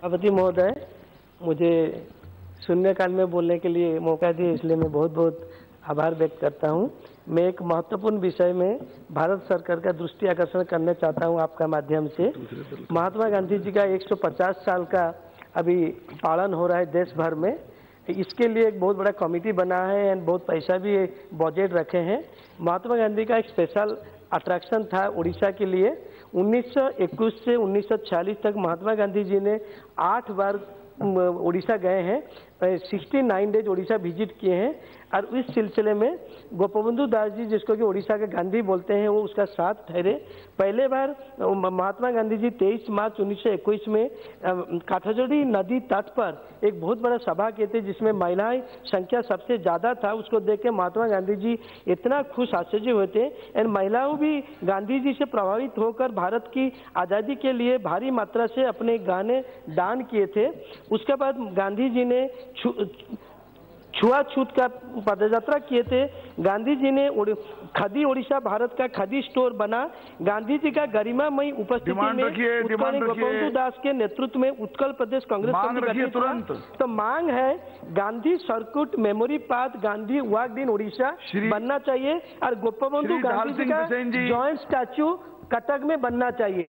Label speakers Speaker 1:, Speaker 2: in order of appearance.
Speaker 1: सभापति महोदय, मुझे शून्यकाल में बोलने के लिए मौका दिया, इसलिए मैं बहुत बहुत आभार व्यक्त करता हूं। मैं एक महत्वपूर्ण विषय में भारत सरकार का दृष्टि आकर्षण करना चाहता हूं आपका माध्यम से। महात्मा गांधी जी का 150 साल का अभी पालन हो रहा है देश भर में। इसके लिए एक बहुत बड़ा कमेटी बना है एंड बहुत पैसा भी बजट रखे हैं। महात्मा गांधी का एक स्पेशल अट्रैक्शन था उड़ीसा के लिए। 1921 से 1946 तक महात्मा गांधी जी ने 8 बार उड़ीसा गए हैं, 69 डेज उड़ीसा विजिट किए हैं। और इस सिलसिले में गोपबंधु दास जी, जिसको कि उड़ीसा के गांधी बोलते हैं, वो उसका साथ ठहरे। पहले बार महात्मा गांधी जी 23 मार्च 1921 में काठजोड़ी नदी तट पर एक बहुत बड़ा सभा किए थे, जिसमें महिलाएं संख्या सबसे ज़्यादा था। उसको देख के महात्मा गांधी जी इतना खुश आश्चर्य हुए थे एंड महिलाओं भी गांधी जी से प्रभावित होकर भारत की आज़ादी के लिए भारी मात्रा से अपने गाने दान किए थे। उसके बाद गांधी जी ने छुआछूत का पदयात्रा किए थे। गांधी जी ने खादी उड़ीसा भारत का खादी स्टोर बना। गांधी जी का गरिमामयी उपस्थिति में गोपबंधु दास के नेतृत्व में उत्कल प्रदेश कांग्रेस कमेटी तुरंत तो मांग है Gandhi circuit memory path Gandhi walk in Orissa बनना चाहिए और गोपबंधु गांधी जी का जॉइंट स्टैच्यू कटक में बनना चाहिए।